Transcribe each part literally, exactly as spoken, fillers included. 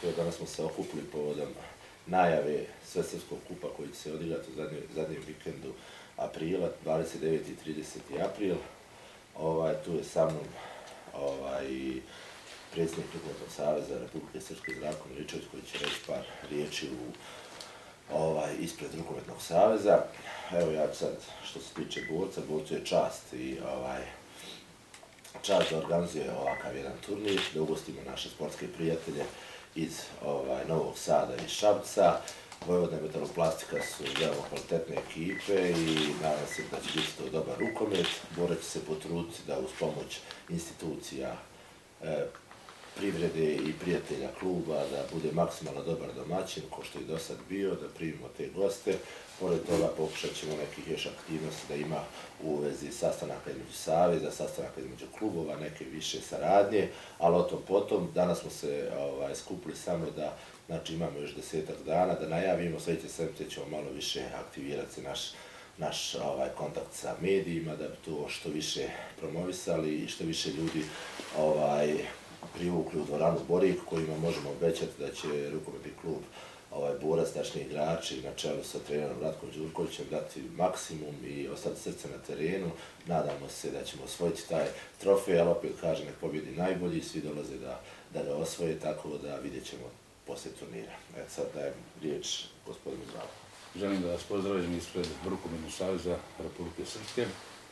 Evo, danas smo se okupili povodom najave Svesrpskog kupa koji će se odigrati u zadnjem vikendu aprila, dvadeset deveti i trideseti april. Ovaj, tu je sa mnom ovaj, predsjednik Rukometnog saveza Republike Srpske Zdravko Miličević koji će reći par riječi u, ovaj, ispred Rukometnog saveza. Evo ja sad, što se tiče borca, borcu je čast i ovaj, čast da organizuje ovakav jedan turnir, da ugostimo naše sportske prijatelje iz ovaj, Novog Sada i Šapca. Vojvodina i Metaloplastika su veoma kvalitetne ekipe i nadam se da će biti to dobar rukomet. Borac će se potruditi da uz pomoć institucija e, privrede i prijatelja kluba da bude maksimalno dobar domaćin, ko što je do sad bio, da primimo te goste. Pored toga pokušat ćemo nekih još aktivnosti da ima u vezi sastanaka između saveza, sastanaka između klubova, neke više saradnje, ali o tom potom. Danas smo se ovaj, skupili samo da, znači imamo još desetak dana, da najavimo, sljedeće sedmice ćemo malo više aktivirati se naš, naš ovaj, kontakt sa medijima, da bi to što više promovisali i što više ljudi ovaj, privukli u dvoranu Borik, kojima možemo obećati da će rukometni klub ovaj Borac, tačni igrači na čelu sa trenerom Ratkom Đurkovićem dati maksimum i ostati srce na terenu. Nadamo se da ćemo osvojiti taj trofej, ali opet kažem, nek pobjedi najbolji, svi dolaze da, da ga osvoje, tako da vidjet ćemo poslije turnira. Evo sad dajem riječ gospodinu Zdravku. Želim da vas pozdravim ispred Rukometnog saveza Republike Srpske.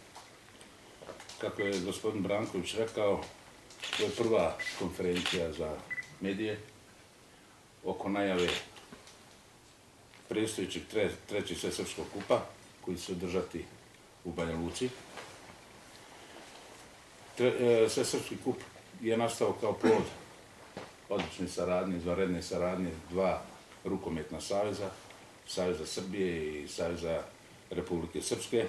Kako je gospodin Branković rekao, to je prva konferencija za medije oko najave predstojećeg trećeg Svesrpskog kupa koji će se održati u Banja Luci. Svesrpski kup je nastao kao plod odlične saradnje, izvanredne saradnje dva rukometna saveza, Saveza Srbije i Saveza Republike Srpske.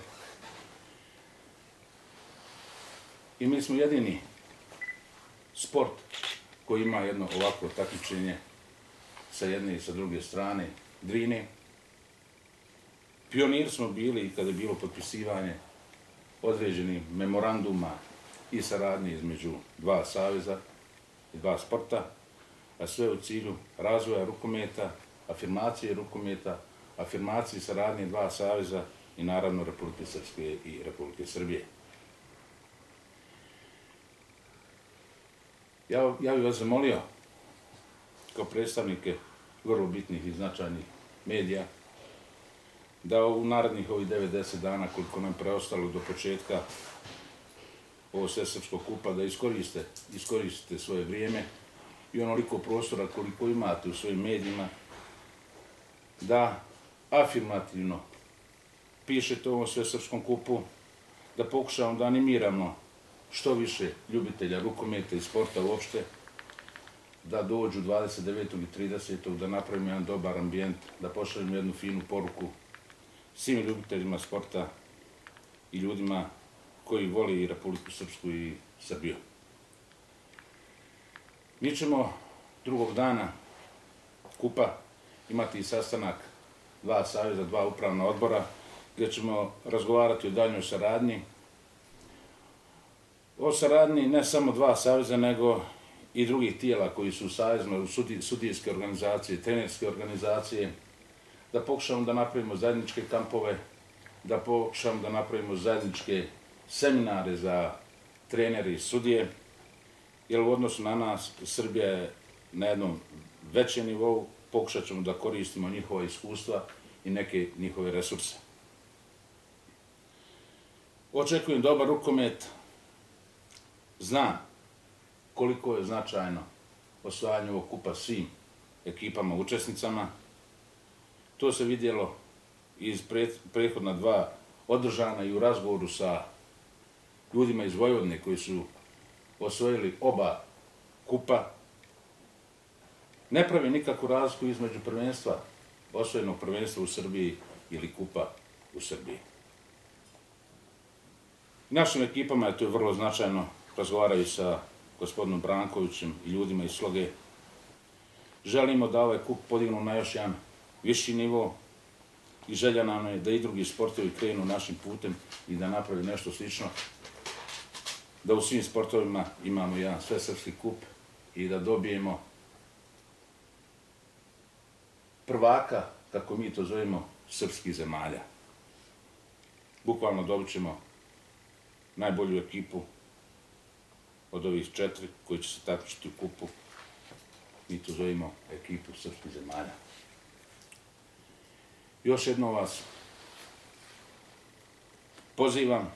I mi smo jedini sport koji ima jedno ovakvo takmičenje sa jedne i sa druge strane Drine. Pionir smo bili i kada je bilo potpisivanje određenih memoranduma i saradnje između dva saveza i dva sporta, a sve u cilju razvoja rukometa, afirmacije rukometa, afirmacije saradnje dva saveza i naravno Republike Srpske i Republike Srbije. Ja, ja bih vas zamolio, kao predstavnike vrlo bitnih i značajnih medija, da u narednih ovih devedeset dana, koliko nam preostalo do početka ovog Svesrpskog kupa, da iskoriste, iskoristite svoje vrijeme i onoliko prostora koliko imate u svojim medijima, da afirmativno pišete o ovom Svesrpskom kupu, da pokušamo da animiramo što više ljubitelja rukometa i sporta uopšte, da dođu dvadeset devetog i tridesetog da napravimo jedan dobar ambijent, da pošaljemo jednu finu poruku svim ljubiteljima sporta i ljudima koji vole i Republiku Srpsku i Srbiju. Mi ćemo drugog dana kupa imati sastanak dva saveza, dva upravna odbora, gdje ćemo razgovarati o daljnjoj saradnji. O saradnji ne samo dva saveza, nego i drugih tijela koji su savezno, sudijske organizacije, trenerske organizacije, da pokušamo da napravimo zajedničke kampove, da pokušamo da napravimo zajedničke seminare za trenere i sudije, jer u odnosu na nas Srbija je na jednom većem nivou, pokušat ćemo da koristimo njihova iskustva i neke njihove resurse. Očekujem dobar rukomet, znam koliko je značajno osvajanje ovog kupa svim ekipama, učesnicama. To se vidjelo iz prethodna dva održana i u razgovoru sa ljudima iz Vojvodine koji su osvojili oba kupa. Ne pravi nikakvu razliku između prvenstva, osvojenog prvenstva u Srbiji ili kupa u Srbiji. Našim ekipama je to vrlo značajno, razgovaraju sa gospodinom Brankovićem i ljudima iz Sloge. Želimo da ovaj kup podignu na još jedan viši nivo i želja nam je da i drugi sportovi krenu našim putem i da napravi nešto slično, da u svim sportovima imamo jedan svesrpski kup i da dobijemo prvaka, kako mi to zovemo, srpskih zemalja. Bukvalno dobit ćemo najbolju ekipu od ovih četiri koji će se takmičiti u kupu. Mi to zovemo ekipu srpskih zemalja. Još jednom vas pozivam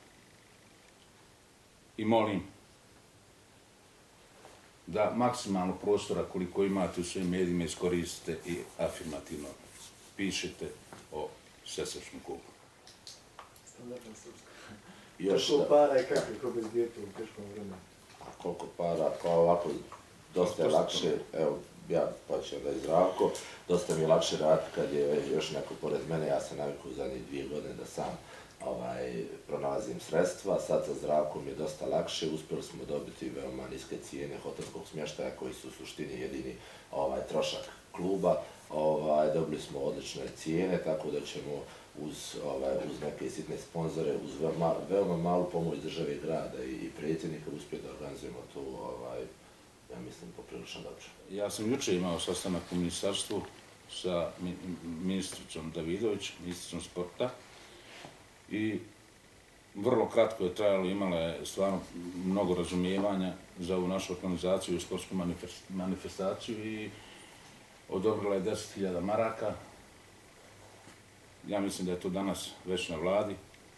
i molim da maksimalno prostora koliko imate u svojim medijima iskoristite i afirmativno pišete o svesrpskom klubu. Standardna srpska. Još Koliko da- para i kako ih obezbijete u teškom vremenu? A koliko para, pa ovako, dosta je lakše, evo, ja počeo da je Zdravko, dosta mi je lakše raditi kad je već još neko pored mene, ja sam navikao u zadnjih dvije godine da sam ovaj, pronalazim sredstva, sad sa Zdravkom je dosta lakše, uspjeli smo dobiti veoma niske cijene hotelskog smještaja koji su u suštini jedini ovaj, trošak kluba, ovaj, dobili smo odlične cijene, tako da ćemo uz, ovaj, uz neke sitne sponzore, uz veoma, veoma malu pomoć države i grada i, i predsjednika uspjeti da organizujemo to, ovaj, ja mislim, poprilično dobro. Ja sam juče imao sastanak u ministarstvu sa mi- ministricom Davidović, ministricom sporta, i vrlo kratko je trajalo, imala je stvarno mnogo razumijevanja za ovu našu organizaciju i sportsku manifest- manifestaciju i odobrila je deset hiljada maraka. Ja mislim da je to danas već na vladi.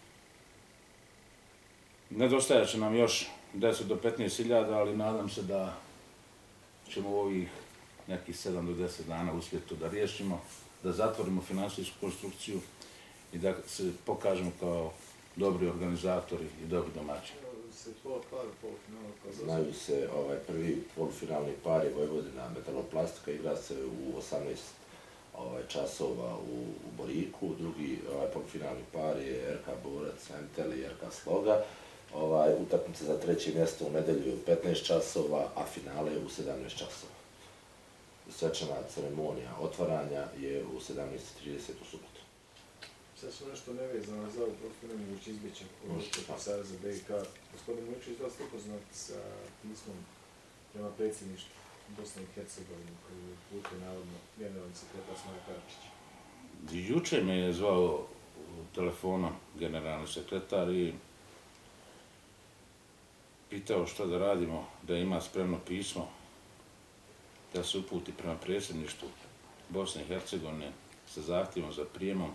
Nedostajat će nam još deset do petnaest hiljada, ali nadam se da ćemo u ovih nekih sedam do deset dana uspjeti to da riješimo, da zatvorimo finansijsku konstrukciju i da se pokažemo kao dobri organizatori i dobri domaćini. Se pola para, pola finala kao dosta. Znaju se, ovaj, prvi polufinalni par je Vojvodina Metaloplastika, igra se u osamnaest ovaj, časova u, u Boriku, drugi ovaj, polufinalni par je R K Borac, Entel i R K Sloga. Ovaj, utakmica za treće mjesto u nedelju je u petnaest časova, a finale je u sedamnaest časova. Svečana ceremonija otvaranja je u sedamnaest trideset u subotu. Sad su nešto nevezano za ovu, prosto nemoguće izbjeći od Može, Sportskog pa. saveza B i K. Gospodin Vučić, da ste upoznati sa pismom prema predsjedništvu Bosne i Hercegovine koji je uputio navodno generalni sekretar Smaja Karčić. Juče me je zvao telefonom generalni sekretar i pitao šta da radimo, da ima spremno pismo da se uputi prema predsjedništvu Bosne i Hercegovine sa zahtjevom za prijemom.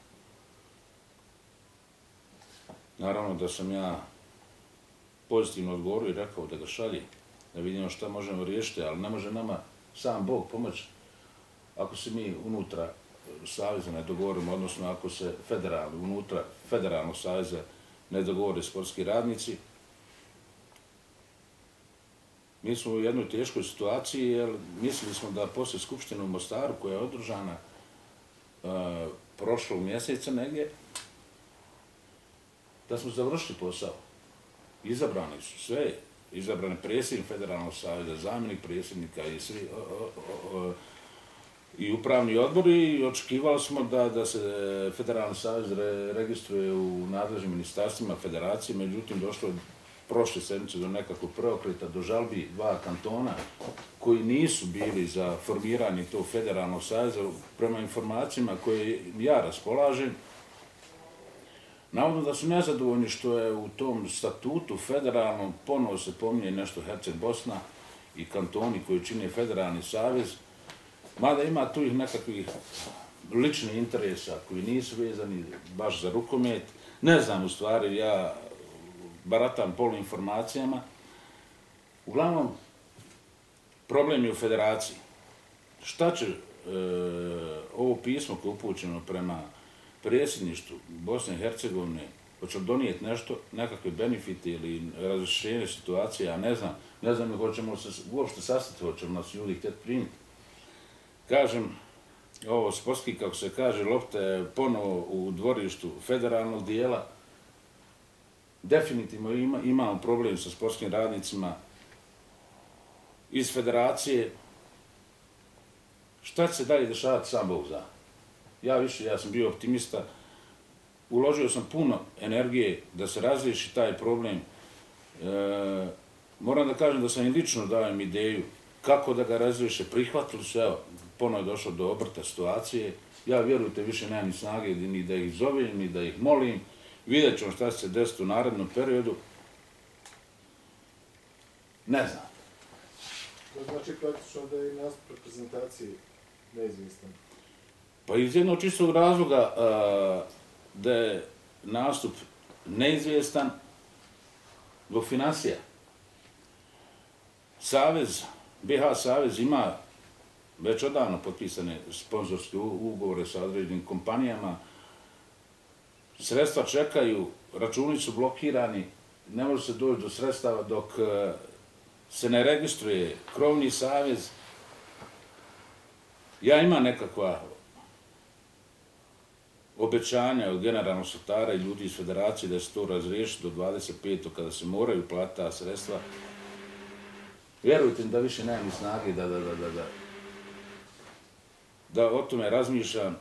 Naravno da sam ja pozitivno odgovorio i rekao da ga šalje, da vidimo šta možemo riješiti, ali ne može nama sam Bog pomoći ako se mi unutra saveza ne dogovorimo, odnosno ako se federalno, unutra federalnog saveza ne dogovore sportski radnici. Mi smo u jednoj teškoj situaciji jer mislili smo da poslije Skupštine u Mostaru koja je održana uh, prošlog mjeseca negdje, da smo završili posao. Izabrani su sve, izabrani predsjednik Federalnog saveza, zamjenik predsjednika i svi o, o, o, i upravni odbori i očekivali smo da, da se Federalni savez re, registruje u nadležnim ministarstvima federacije, međutim došlo je prošle sedmice do nekakvog preokreta, do žalbi dva kantona koji nisu bili za formiranje tog Federalnog saveza. Prema informacijama koje ja raspolažem, navodno da su nezadovoljni što je u tom statutu federalnom ponovo se pominje nešto Herceg Bosna i kantoni koji čine Federalni savez, mada ima tu ih nekakvih ličnih interesa koji nisu vezani baš za rukomet. Ne znam, u stvari, ja baratam poluinformacijama. Uglavnom, problem je u federaciji. Šta će e, ovo pismo koje je upućeno prema predsjedništvu Bosne i Hercegovine, hoće li donijeti nešto, nekakve benefite ili razrješenje situacije, ja ne znam, ne znam hoćemo se uopšte sastati, hoćemo nas ljudi htjeti primiti. Kažem, ovo sportski, kako se kaže, lopta je ponovo u dvorištu federalnog dijela. Definitivno ima, imamo problem sa sportskim radnicima iz federacije. Šta će se dalje dešavati, sam Bog zna. Ja više, ja sam bio optimista, uložio sam puno energije da se razriješi taj problem. E, moram da kažem da sam i lično dao im ideju kako da ga razriješe, prihvatili su, evo, ponovo je došlo do obrta situacije. Ja, vjerujte, više nemam ni snage ni da ih zovem, ni da ih molim. Vidjet ćemo šta će se desiti u narednom periodu. Ne znam. To znači praktično da je i nastup reprezentacije neizvjestan. Pa iz jednog čistog razloga da je nastup neizvjestan zbog financija. Savez, B H Savez ima već odavno potpisane sponzorske ugovore sa određenim kompanijama. Sredstva čekaju, računi su blokirani, ne može se doći do sredstava dok se ne registruje krovni savez. Ja imam nekakva obećanja od generalnog sekretara i ljudi iz federacije da se to razriješi do dvadeset petog kada se moraju platiti ta sredstva. Vjerujte mi da više nemam ni snage da, da, da, da, da, da o tome razmišljam.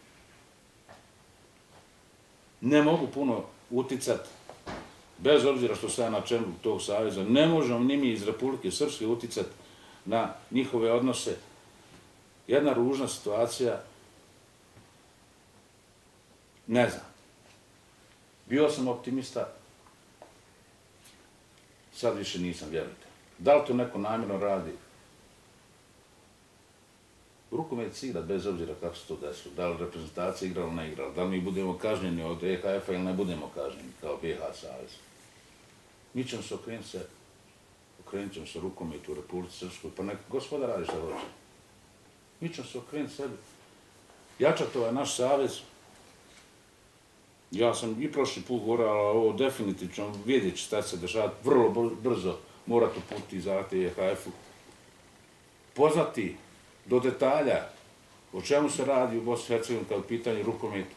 Ne mogu puno uticati, bez obzira što sam na čelu tog saveza, ne možemo ni mi iz Republike Srpske uticati na njihove odnose. Jedna ružna situacija, ne znam. Bio sam optimista, sad više nisam, vjerujte. Da li to neko namjerno radi? Rukomet se igra bez obzira kako se to desilo. Da li reprezentacija igrala ili ne igrala. Da li mi budemo kažnjeni od E H F-a ili ne budemo kažnjeni kao B H Savez. Mi ćemo se okrenuti se, okrenut ćemo se rukometu u Republici Srpskoj, pa neka gospoda radi šta hoće. Mi ćemo se okrenuti sebi. Jačati ovaj naš savez. Ja sam i prošli put govorio, ali ovo definitivno vidjet će šta se dešavati. Vrlo brzo morati uputiti zahtjev E H F-u. Poznati do detalja o čemu se radi u Bosni i Hercegovini kao pitanje rukometu.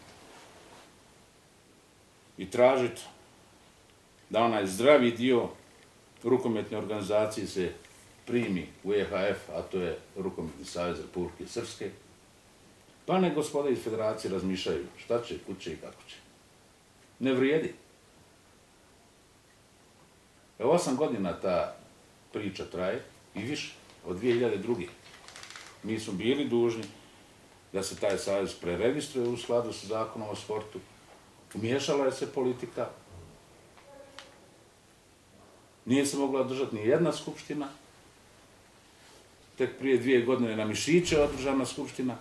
I tražiti da onaj zdravi dio rukometne organizacije se primi u E H F, a to je Rukometni savez Republike Srpske. Pa ne gospoda iz federacije razmišljaju šta će, kud će i kako će. Ne vrijedi. Evo osam godina ta priča traje i više, od dvije hiljade druge. Mi smo bili dužni da se taj savez preregistruje u skladu sa zakonom o sportu. Umiješala je se politika. Nije se mogla održati ni jedna skupština. Tek prije dvije godine na Mišiće održana skupština.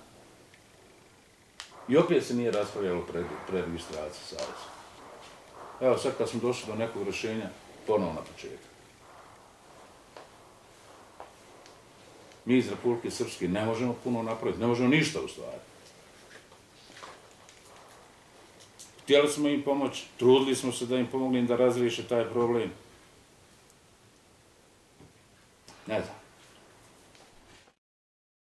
I opet se nije raspravljalo o preregistraciji saveza. Evo sad kad smo došli do nekog rješenja, ponovo na početak. Mi iz Republike Srpske ne možemo puno napraviti, ne možemo ništa u stvari. Htjeli smo im pomoći, trudili smo se da im pomogli da razriješe taj problem. Ne znam.